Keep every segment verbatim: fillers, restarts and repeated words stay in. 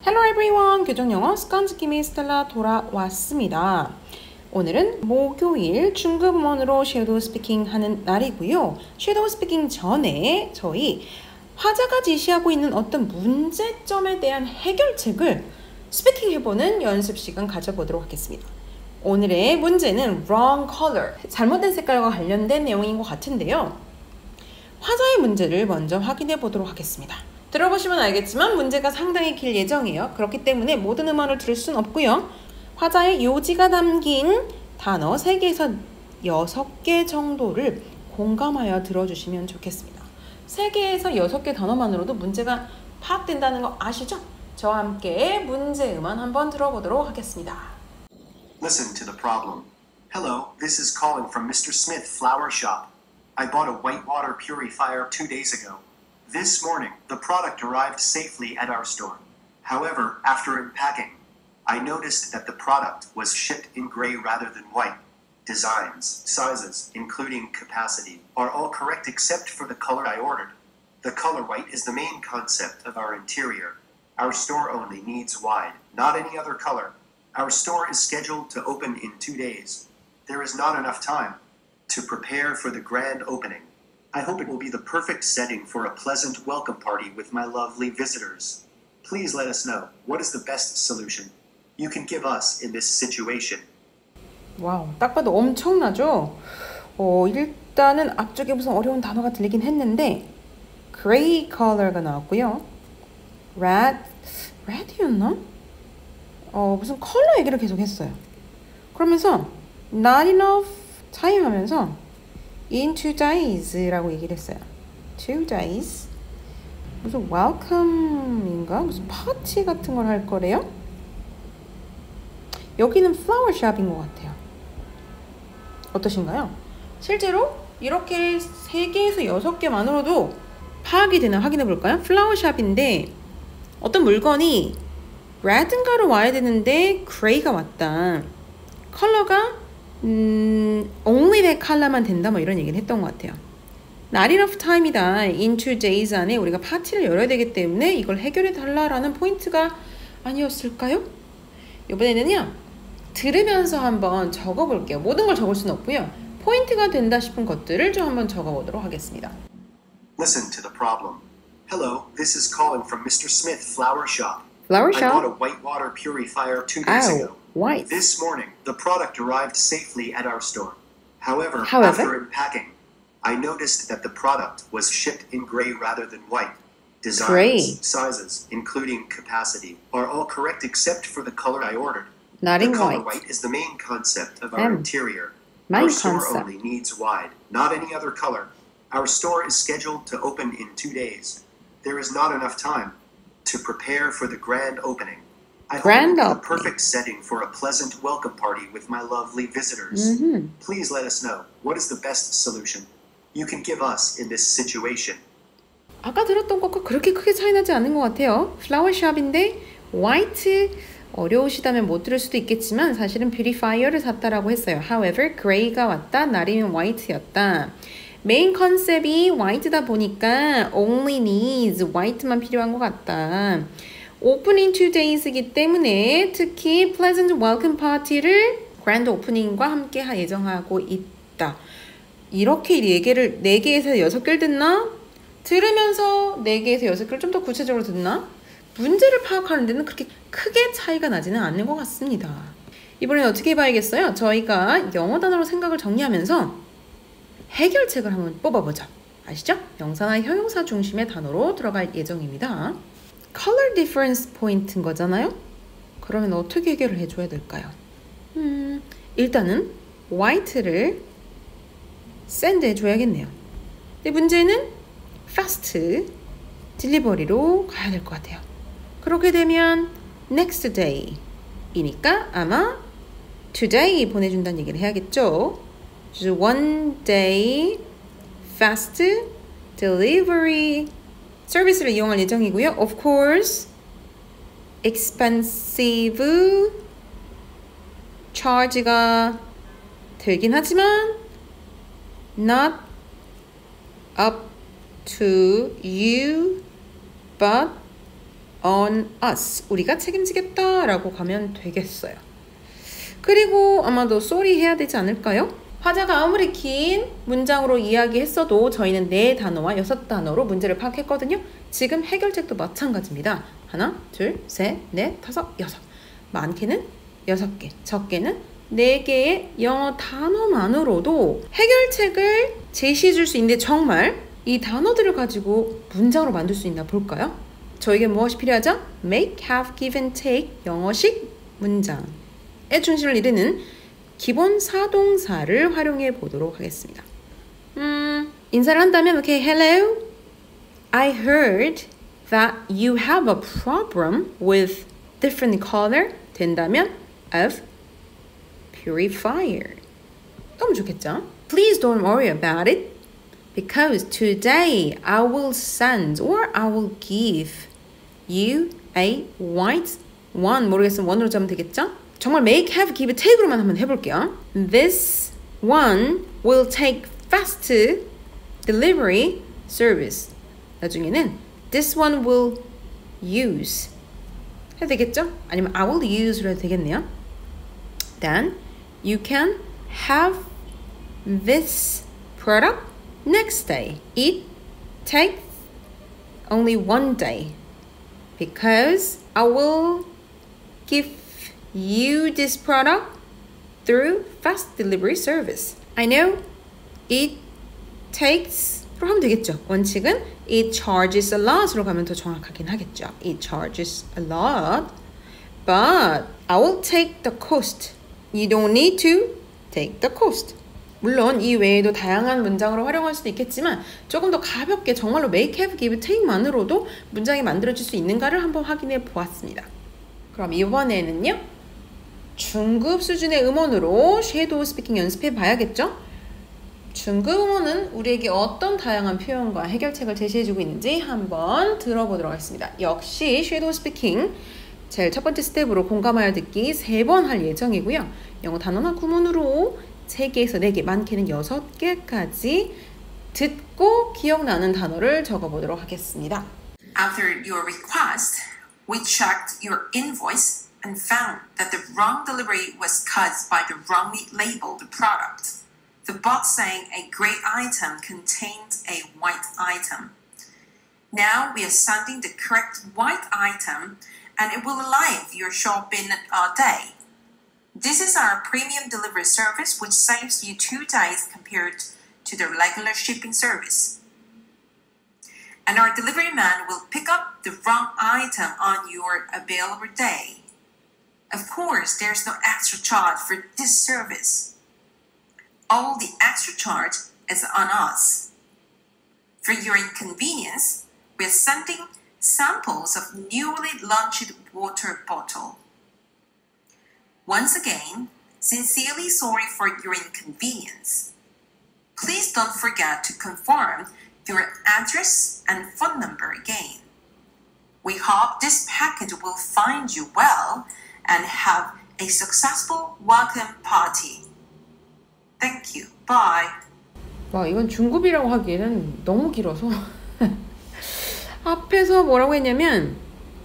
Hello everyone! 교정영어 습관지킴이 스텔라 돌아왔습니다. 오늘은 목요일 중급문으로 섀도우 스피킹 하는 날이고요. 섀도우 스피킹 전에 저희 화자가 제시하고 있는 어떤 문제점에 대한 해결책을 스피킹 해보는 연습 시간 가져보도록 하겠습니다. 오늘의 문제는 wrong color, 잘못된 색깔과 관련된 내용인 것 같은데요. 화자의 문제를 먼저 확인해 보도록 하겠습니다. 들어보시면 알겠지만 문제가 상당히 길 예정이에요. 그렇기 때문에 모든 음원을 들을 순 없고요. 화자의 요지가 담긴 단어 세 개에서 여섯 개 정도를 공감하여 들어주시면 좋겠습니다. 세 개에서 여섯 개 단어만으로도 문제가 파악된다는 거 아시죠? 저와 함께 문제 음원 한번 들어보도록 하겠습니다. Listen to the problem. Hello, this is calling from Mister Smith Flower Shop. I bought a white water purifier two days ago. This morning, the product arrived safely at our store. However, after unpacking, I noticed that the product was shipped in gray rather than white. Designs, sizes, including capacity, are all correct except for the color I ordered. The color white is the main concept of our interior. Our store only needs white, not any other color. Our store is scheduled to open in two days. There is not enough time to prepare for the grand opening. I hope it will be the perfect setting for a pleasant welcome party with my lovely visitors. Please let us know what is the best solution you can give us in this situation. 와우, 딱 봐도 엄청나죠? 어, 일단은 앞쪽에 무슨 어려운 단어가 들리긴 했는데 gray color가 나왔고요. red, red이었나? 어, 무슨 컬러 얘기를 계속 했어요. 그러면서 not enough time 하면서 in two days라고 얘기를 했어요. two days. 무슨 welcome인가? 무슨 파티 같은 걸 할 거래요? 여기는 flower shop인 것 같아요. 어떠신가요? 실제로 이렇게 세 개에서 여섯 개만으로도 파악이 되나 확인해 볼까요? flower shop인데 어떤 물건이 red인가로 와야 되는데 gray가 왔다. 컬러가 음, only that 컬러만 된다 뭐 이런 얘기를 했던 것 같아요. Not enough time이다. In two days 안에 우리가 파티를 열어야 되기 때문에 이걸 해결해 달라라는 포인트가 아니었을까요? 이번에는요. 들으면서 한번 적어볼게요. 모든 걸 적을 수는 없고요. 포인트가 된다 싶은 것들을 좀 한번 적어보도록 하겠습니다. Listen to the problem. Hello, this is calling from Mister Smith Flower Shop. Flower I shop? bought a white water purifier two days Ow, ago. white. This morning, the product arrived safely at our store. However, However? after unpacking, I noticed that the product was shipped in gray rather than white. Designs, Gray. sizes, including capacity, are all correct except for the color I ordered. Not The in color white. white is the main concept of our M. interior. Main Our store concept. only needs wide, not any other color. Our store is scheduled to open in two days. There is not enough time to prepare for the grand opening. I Grand hope it will be the opening. perfect setting for a pleasant welcome party with my lovely visitors. 음흠. Please let us know what is the best solution you can give us in this situation. 아까 들었던 것과 그렇게 크게 차이나지 않는 것 같아요. 플라워 샵인데 화이트 어려우시다면 못 들을 수도 있겠지만 사실은 뷰티파이어를 샀다라고 했어요. However, gray가 왔다. 날이면 화이트였다. 메인 컨셉이 화이트다 보니까 only needs 화이트만 필요한 것 같다. 오픈 in two days이기 때문에 특히 pleasant welcome party를 grand opening과 함께 예정하고 있다. 이렇게 얘기를 네 개에서 여섯 개를 듣나? 들으면서 네 개에서 여섯 개를 좀 더 구체적으로 듣나? 문제를 파악하는 데는 그렇게 크게 차이가 나지는 않는 것 같습니다. 이번엔 어떻게 해봐야겠어요? 저희가 영어 단어로 생각을 정리하면서 해결책을 한번 뽑아보죠. 아시죠? 명사나 형용사 중심의 단어로 들어갈 예정입니다. color difference 포인트인 거잖아요? 그러면 어떻게 해결을 해줘야 될까요? 음, 일단은 white를 send 해줘야겠네요. 근데 문제는 fast 딜리버리로 가야 될 것 같아요. 그렇게 되면 next day 이니까 아마 today 보내준다는 얘기를 해야겠죠. 그래서 one day fast delivery 서비스를 이용할 예정이고요. Of course, expensive charge가 들긴 하지만 not up to you, but on us. 우리가 책임지겠다 라고 가면 되겠어요. 그리고 아마도 sorry 해야 되지 않을까요? 화자가 아무리 긴 문장으로 이야기했어도 저희는 네 단어와 여섯 단어로 문제를 파악했거든요. 지금 해결책도 마찬가지입니다. 하나, 둘, 셋, 넷, 다섯, 여섯. 많게는 여섯 개, 적게는 네 개의 영어 단어만으로도 해결책을 제시해 줄 수 있는데 정말 이 단어들을 가지고 문장으로 만들 수 있나 볼까요? 저에게 무엇이 필요하죠? make, have, give and take 영어식 문장의 중심을 이루는 기본 사동사를 활용해 보도록 하겠습니다. 음, 인사를 한다면 okay, hello. I heard that you have a problem with different color 된다면 of purifier. 너무 좋겠죠? Please don't worry about it because today I will send or I will give you a white one. 모르겠으면 one으로 잡으면 되겠죠? 정말 make, have, give, take으로만 한번 해볼게요. This one will take fast delivery service. 나중에는 this one will use 해도 되겠죠? 아니면 I will use로 해도 되겠네요. Then you can have this product next day. It takes only one day because I will give you this product through fast delivery service. I know it takes 로 하면 되겠죠. 원칙은 it charges a lot으로 가면 더 정확하긴 하겠죠. It charges a lot, but I will take the cost. You don't need to take the cost. 물론 이 외에도 다양한 문장으로 활용할 수도 있겠지만 조금 더 가볍게 정말로 make, have, give, take만으로도 문장이 만들어질 수 있는가를 한번 확인해 보았습니다. 그럼 이번에는요. 중급 수준의 음원으로 섀도우 스피킹 연습해 봐야겠죠? 중급 음원은 우리에게 어떤 다양한 표현과 해결책을 제시해주고 있는지 한번 들어보도록 하겠습니다. 역시 섀도우 스피킹 제일 첫 번째 스텝으로 공감하여 듣기 세 번 할 예정이고요. 영어 단어나 구문으로 세 개에서 네 개, 많게는 여섯 개까지 듣고 기억나는 단어를 적어보도록 하겠습니다. After your request, we checked your invoice and found that the wrong delivery was caused by the wrongly labeled product. The box saying a gray item contained a white item. Now we are sending the correct white item and it will arrive your shop in a day. This is our premium delivery service which saves you two days compared to the regular shipping service. And our delivery man will pick up the wrong item on your available day. Of course, there's no extra charge for this service. All the extra charge is on us. For your inconvenience, we are sending samples of newly launched water bottle. Once again, sincerely sorry for your inconvenience. Please don't forget to confirm your address and phone number again. We hope this package will find you well and have a successful welcome party. Thank you. Bye. 와, 이건 중급이라고 하기에는 너무 길어서 앞에서 뭐라고 했냐면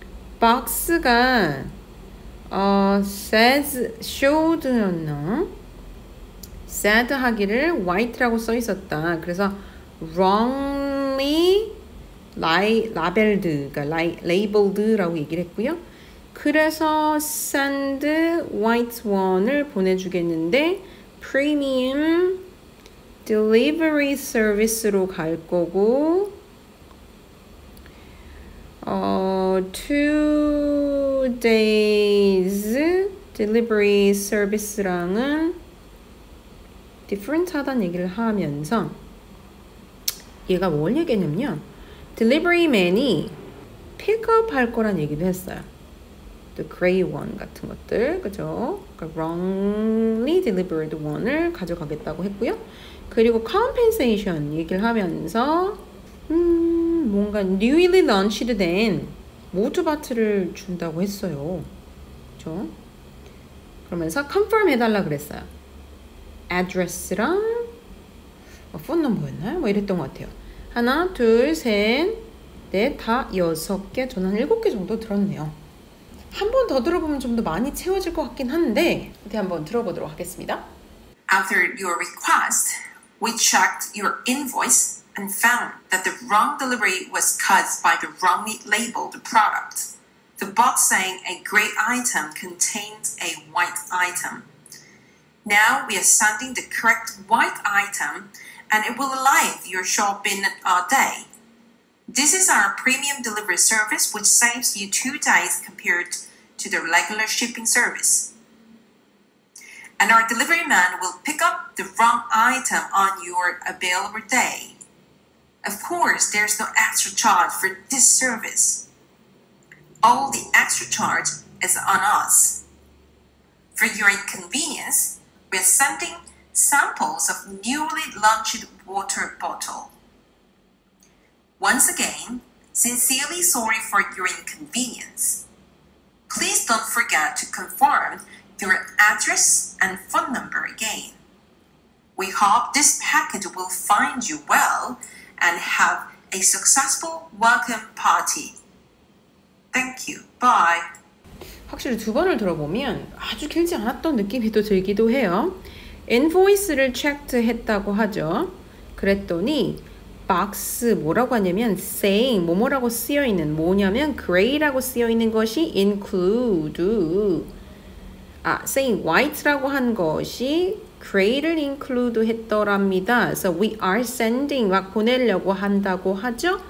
박스가 어, says, showed였나? said 하기를 white라고 써 있었다. 그래서 wrongly li, labeled, 그러니까 li, labeled라고 얘기를 했고요. 그래서 send white one을 보내주겠는데 premium delivery service로 갈 거고 어, two days delivery service랑은 different 하다는 얘기를 하면서 얘가 뭘 얘기했냐면요. delivery man이 pick up 할 거란 얘기도 했어요. the gray one 같은 것들, 그죠? 그러니까 wrongly delivered one을 가져가겠다고 했고요. 그리고 compensation 얘기를 하면서 음, 뭔가 newly launched 된 모두바트를 준다고 했어요. 그죠? 그러면서 confirm 해달라 그랬어요. address랑 어, phone number였나요? 뭐 이랬던 것 같아요. 하나, 둘, 셋, 네, 다 여섯 개, 저는 한 일곱 개 정도 들었네요. 한 번 더 들어보면 좀 더 많이 채워질 것 같긴 한데 어디 한번 들어보도록 하겠습니다. After your request, we checked your invoice and found that the wrong delivery was caused by the wrongly labeled product. The box saying a gray item contains a white item. Now we are sending the correct white item and it will arrive your shop in a day. This is our premium delivery service which saves you two days compared to the regular shipping service. And our delivery man will pick up the wrong item on your available day. Of course, there's no extra charge for this service. All the extra charge is on us. For your inconvenience, we're sending samples of newly launched water bottle. Once again, sincerely sorry for your inconvenience. Please don't forget to confirm your address and phone number again. We hope this package will find you well and have a successful welcome party. Thank you. Bye. 확실히 두 번을 들어보면 아주 길지 않았던 느낌이 또 들기도 해요. 인보이스를 체크했다고 하죠. 그랬더니 박스 뭐라고 하냐면 saying 뭐뭐라고 쓰여있는 뭐냐면 gray라고 쓰여있는 것이 include 아 saying white라고 한 것이 gray를 include 했더랍니다. So we are sending 막 보내려고 한다고 하죠.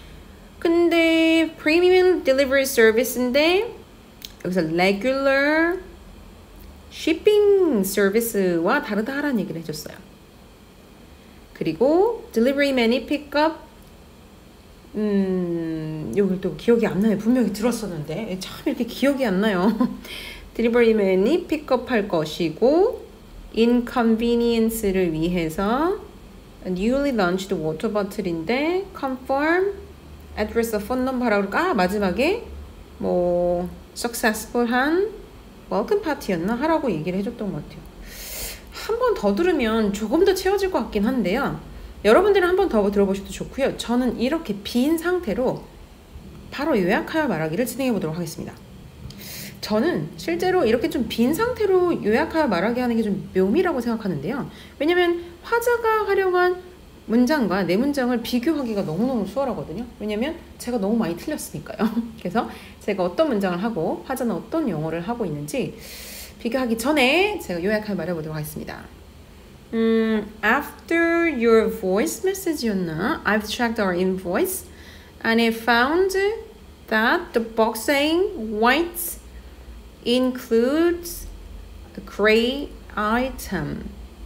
근데 premium delivery service인데 여기서 regular shipping service와 다르다라는 얘기를 해줬어요. 그리고 delivery man이 pick up 음, 여기 또 기억이 안 나요. 분명히 들었었는데 참 이렇게 기억이 안 나요. delivery man이 pick up 할 것이고 inconvenience를 위해서 newly launched water bottle인데 confirm address, phone number라고 그러고 아 마지막에 뭐 successful한 welcome party였나 하라고 얘기를 해줬던 것 같아요. 한 번 더 들으면 조금 더 채워질 것 같긴 한데요. 여러분들은 한 번 더 들어보셔도 좋고요. 저는 이렇게 빈 상태로 바로 요약하여 말하기를 진행해 보도록 하겠습니다. 저는 실제로 이렇게 좀 빈 상태로 요약하여 말하기 하는 게 좀 묘미라고 생각하는데요. 왜냐면 화자가 활용한 문장과 내 문장을 비교하기가 너무너무 수월하거든요. 왜냐면 제가 너무 많이 틀렸으니까요. 그래서 제가 어떤 문장을 하고 화자는 어떤 용어를 하고 있는지 비교하기 전에 제가 요약하여 말해보도록 하겠습니다. 음, after your voice message였나? I've checked our invoice and I found that the box saying white includes a gray item.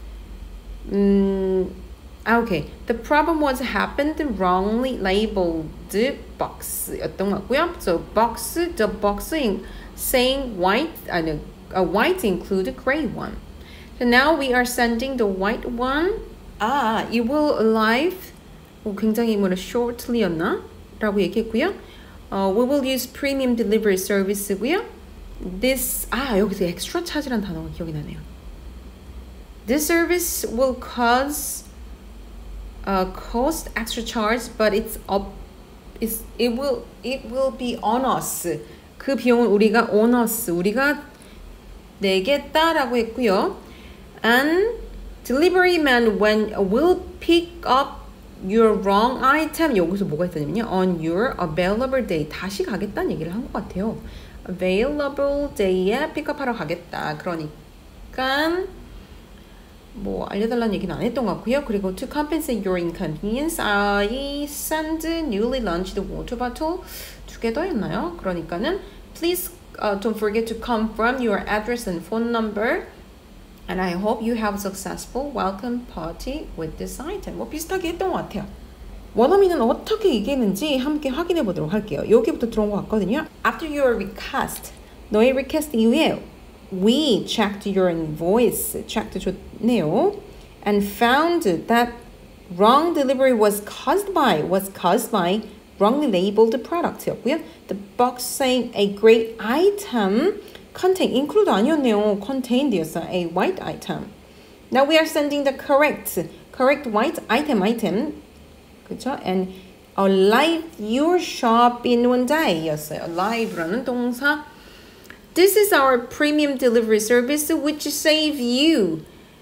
음, 아, okay. The problem was happened wrongly labeled box였던 것 같고요. So box, the box saying white, 아니, a white include a gray one. So now we are sending the white one. 아, it will arrive. 오, 굉장히 뭐라 shortly였나? 라고 얘기했고요. Uh, we will use premium delivery service고요. This, 아, 여기서 extra charge란 단어가 기억이 나네요. This service will cause Uh, cost extra charge, but it's up. It's, it will it will be on us. 그 비용은 우리가 on us. 우리가 내겠다라고 했고요. And delivery man when will pick up your wrong item. 여기서 뭐가 있었냐면요. On your available day. 다시 가겠다는 얘기를 한 것 같아요. Available day에 픽업하러 가겠다. 그러니까. 뭐 알려달라는 얘기는 안 했던 것 같고요. 그리고 to compensate your inconvenience, I send newly launched water bottle 두 개 더였나요? 그러니까는 please uh, don't forget to confirm your address and phone number, and I hope you have a successful welcome party with this item. 뭐 비슷하게 했던 것 같아요. 원어민은 어떻게 얘기했는지 함께 확인해 보도록 할게요. 여기부터 들어온 것 같거든요. After your request, 너의 request 이후에 we checked your invoice, checked 좋네요, and found that wrong delivery was caused by, was caused by wrongly labeled product였고요. The box saying a great item contain, include 아니었네요. contained였어요. A white item. Now we are sending the correct, correct white item, item. 그렇죠? And arrive your shop in one day 였어요. arrive라는 동사. This is our premium delivery service which save you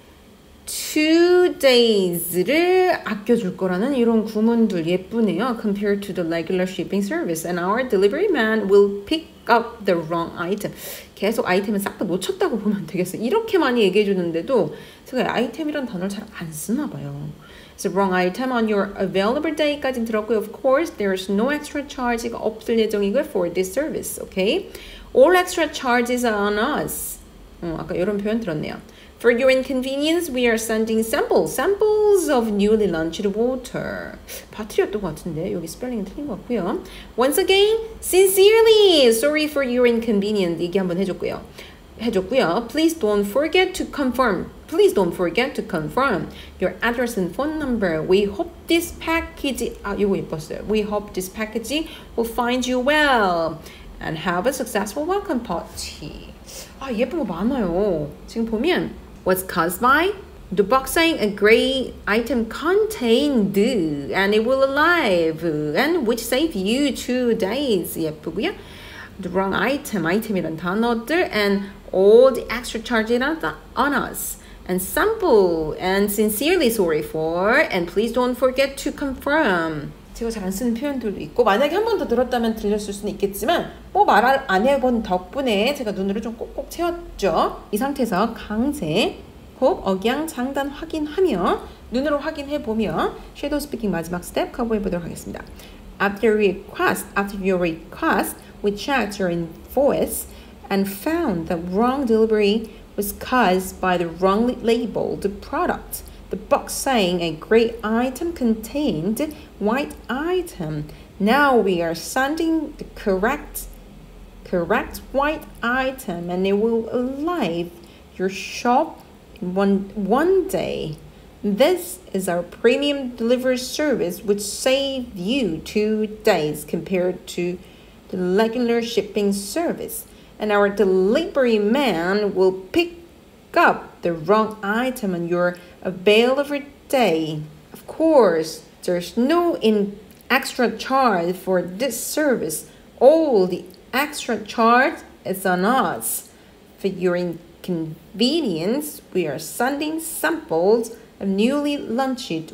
two days를 아껴줄 거라는 이런 구문들 예쁘네요. Compared to the regular shipping service. And our delivery man will pick up the wrong item. 계속 아이템을 싹 다 놓쳤다고 보면 되겠어요. 이렇게 많이 얘기해 주는데도 제가 아이템이란 단어를 잘 안 쓰나 봐요. So wrong item on your available day까지 들었고요. Of course, there's no extra charge가 없을 예정이고요 for this service. Okay? All extra charges are on us. 어, 아까 이런 표현 들었네요. For your inconvenience, we are sending samples, samples of newly launched water. 바트리였던 것 같은데 여기 스펠링은 틀린 것 같고요. Once again, sincerely sorry for your inconvenience. 얘기 한번 해줬고요. 해줬고요. Please don't forget to confirm. Please don't forget to confirm your address and phone number. We hope this package. 아, 이거 예뻤어요. We hope this package will find you well and have a successful welcome party. 아, 예쁜 거 많아요. 지금 보면 was caused by the box saying a gray item contained and it will arrive and which save you two days. 예쁘고요. The wrong item, item이란 단어들 and all the extra charges on us. And sample and sincerely sorry for and please don't forget to confirm. 제가 잘 안 쓰는 표현들도 있고 만약에 한 번 더 들었다면 들렸을 수는 있겠지만 뭐 말 안 해본 덕분에 제가 눈으로 좀 꼭꼭 채웠죠. 이 상태에서 강세, 호흡, 억양, 장단 확인하며 눈으로 확인해보며 섀도우 스피킹 마지막 스텝 커버해보도록 하겠습니다. After request, after your request, we checked your invoice and found that wrong delivery was caused by the wrongly labeled product. The box saying a gray item contained white item. Now we are sending the correct correct white item and it will arrive your shop in one one day. This is our premium delivery service which saved you two days compared to the regular shipping service. And our delivery man will pick up the wrong item on your available day. Of course, there's no in extra charge for this service. All the extra charge is on us. For your inconvenience, we are sending samples of newly launched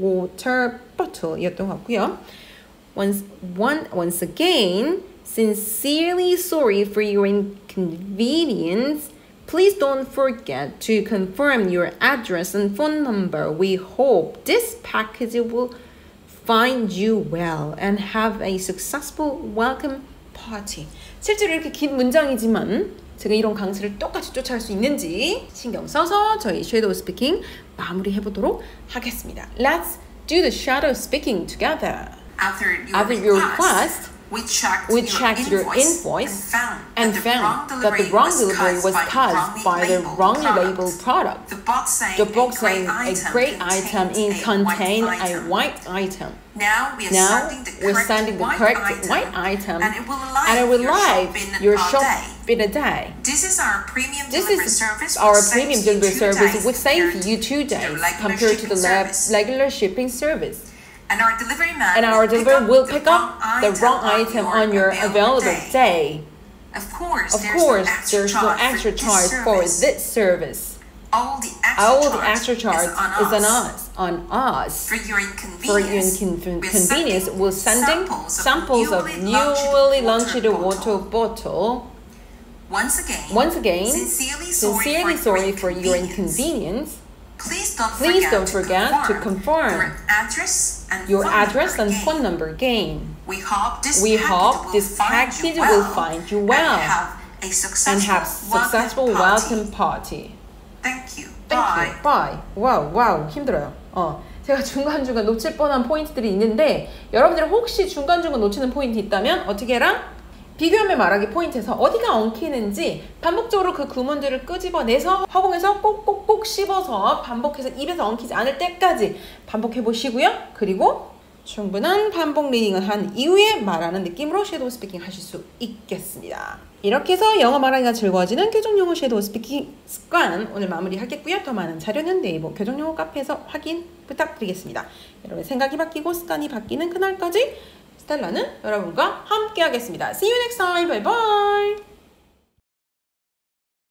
water bottle. 였던 것 같고요. Once, one, once again, sincerely sorry for your inconvenience. Please don't forget to confirm your address and phone number. We hope this package will find you well and have a successful welcome party. 실제로 이렇게 긴 문장이지만 제가 이런 강세를 똑같이 쫓아갈 수 있는지 신경 써서 저희 섀도우 스피킹 마무리해보도록 하겠습니다. Let's do the shadow speaking together. After your, After your request, request, we checked, we your, checked invoice your invoice and found, and that, found the that the wrong delivery was caused by the wrongly labeled product. The box saying, The box a saying gray a gray item in contained white a item. white item. Now we are Now sending the we're correct, sending the white, correct item, white item and it will arrive, and it will your arrive shop in your a shop day. in a day. This is our premium This delivery is service. our which premium saves you delivery two service days which saves compared you two to the days regular compared to the shipping lab, service. regular shipping service. And our delivery man And our will pick delivery up will the pick wrong up the wrong item on your available day. Of course, Of there's course, no extra there's no charge extra for charge this for service. this service. All the extra All charge, the extra charge is on is on us. us. On us. For your For your inconvenience, incon- we're convenience, sending we're sending samples, samples of newly newly launched water water bottle. bottle. Once again, Once again, sincerely, sincerely sorry sorry, for your inconvenience. Please don't Please forget, don't to, forget to confirm confirm your address and your phone address number and again. phone number again. We hope this We package, hope will, this find package you will well find you well and have a successful, and have successful welcome party. welcome party. Thank you. Thank Bye. you. Bye. 와우, 와우, 힘들어요. 어, 제가 중간중간 놓칠 뻔한 포인트들이 있는데 여러분들 혹시 중간중간 놓치는 포인트 있다면 어떻게 해라? 비교하며 말하기 포인트에서 어디가 엉키는지 반복적으로 그 구문들을 끄집어내서 허공에서 꼭꼭꼭 씹어서 반복해서 입에서 엉키지 않을 때까지 반복해 보시고요. 그리고 충분한 반복 리딩을 한 이후에 말하는 느낌으로 섀도우 스피킹 하실 수 있겠습니다. 이렇게 해서 영어 말하기가 즐거워지는 교정용어 섀도우 스피킹 습관 오늘 마무리하겠고요. 더 많은 자료는 네이버 교정용어 카페에서 확인 부탁드리겠습니다. 여러분의 생각이 바뀌고 습관이 바뀌는 그날까지 스텔라는 여러분과 함께 하겠습니다. See you next time. Bye bye.